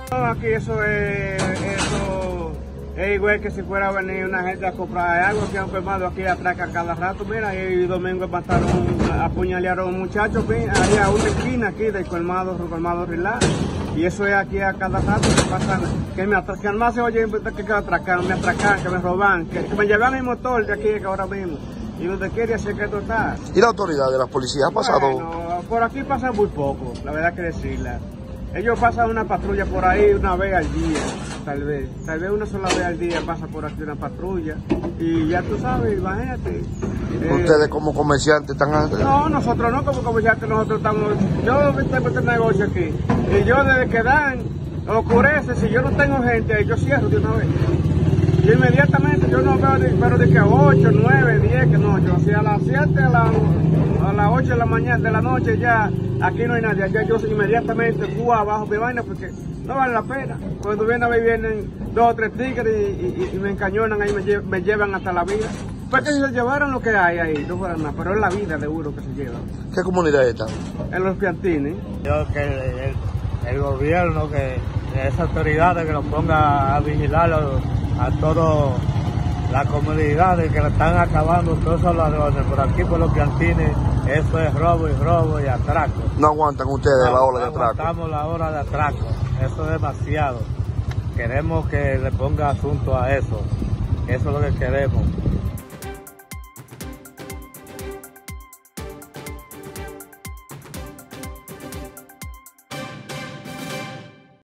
No, aquí eso es igual que si fuera a venir una gente a comprar algo que han firmado aquí atracan cada rato. Mira, y domingo mataron, apuñalearon a un muchacho ahí a una esquina aquí del colmado Rilá. Y eso es aquí a cada rato que pasan, que más se oye que me atracan, que me roban, que me llevan el motor de aquí que ahora mismo. Y donde quiere hacer que esto está. ¿Y la autoridad de la policía ha pasado? Bueno, por aquí pasa muy poco, la verdad que decirla. Ellos pasan una patrulla por ahí una vez al día, tal vez una sola vez al día pasa por aquí una patrulla. Y ya tú sabes, imagínate. ¿Ustedes como comerciantes están...? No, nosotros no como comerciantes, nosotros estamos... Yo tengo este negocio aquí, y yo desde que dan, oscurece, si yo no tengo gente, yo cierro de una vez. Y inmediatamente yo no veo, pero de que a 8, 9, 10, que no, yo hacía a las 7, a las 8 de la mañana, de la noche ya, aquí no hay nadie, allá yo inmediatamente fui abajo mi vaina porque no vale la pena. Cuando vienen 2 o 3 tigres y me encañonan ahí, me llevan hasta la vida. Porque si se llevaron lo que hay ahí, no fuera nada, pero es la vida de uno que se lleva. ¿Qué comunidad es esta? En Los Piantines. Yo que el gobierno, que esa autoridad que nos ponga a vigilar a todas las comunidades que le están acabando todos esos ladrones. Por aquí, por Los Piantines, eso es robo y atraco. ¿No aguantan ustedes la ola de atraco? No aguantamos la hora de atraco, eso es demasiado. Queremos que le ponga asunto a eso, eso es lo que queremos.